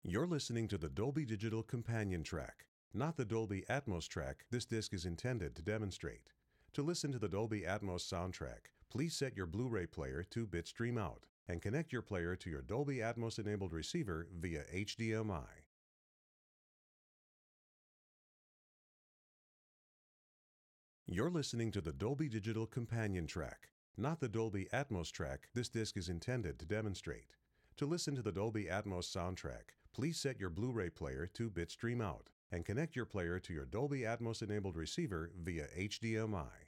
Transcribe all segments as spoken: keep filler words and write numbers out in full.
You're listening to the Dolby Digital Companion track, not the Dolby Atmos track this disc is intended to demonstrate. To listen to the Dolby Atmos soundtrack, please set your Blu-ray player to Bitstream Out and connect your player to your Dolby Atmos-enabled receiver via H D M I. You're listening to the Dolby Digital Companion track, not the Dolby Atmos track this disc is intended to demonstrate. To listen to the Dolby Atmos soundtrack, please set your Blu-ray player to Bitstream Out and connect your player to your Dolby Atmos-enabled receiver via H D M I.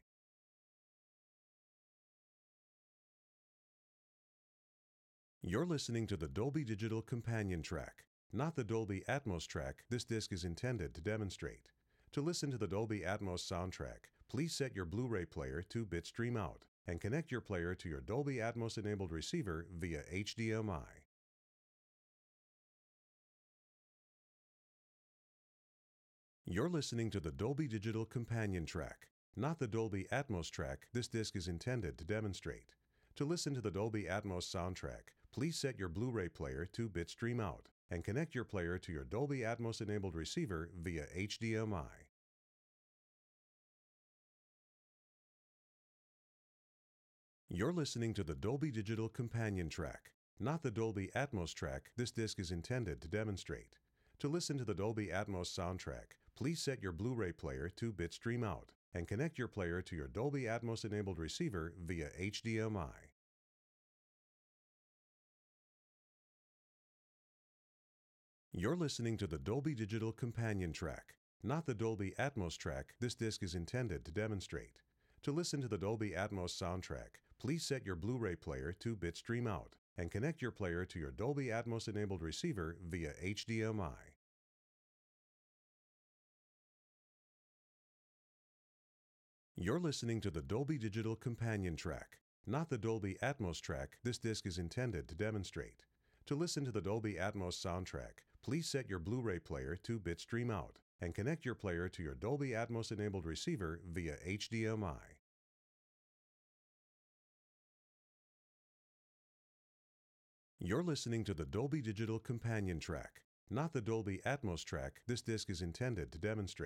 You're listening to the Dolby Digital Companion track, not the Dolby Atmos track this disc is intended to demonstrate. To listen to the Dolby Atmos soundtrack, please set your Blu-ray player to Bitstream Out and connect your player to your Dolby Atmos-enabled receiver via H D M I. You're listening to the Dolby Digital Companion track, not the Dolby Atmos track this disc is intended to demonstrate. To listen to the Dolby Atmos soundtrack, please set your Blu-ray player to Bitstream Out and connect your player to your Dolby Atmos-enabled receiver via H D M I. You're listening to the Dolby Digital Companion track, not the Dolby Atmos track this disc is intended to demonstrate. To listen to the Dolby Atmos soundtrack, please set your Blu-ray player to Bitstream Out and connect your player to your Dolby Atmos-enabled receiver via H D M I. You're listening to the Dolby Digital Companion track, not the Dolby Atmos track this disc is intended to demonstrate. To listen to the Dolby Atmos soundtrack, please set your Blu-ray player to Bitstream Out and connect your player to your Dolby Atmos-enabled receiver via H D M I. You're listening to the Dolby Digital Companion track, not the Dolby Atmos track this disc is intended to demonstrate. To listen to the Dolby Atmos soundtrack, please set your Blu-ray player to Bitstream Out and connect your player to your Dolby Atmos-enabled receiver via H D M I. You're listening to the Dolby Digital Companion track, not the Dolby Atmos track this disc is intended to demonstrate.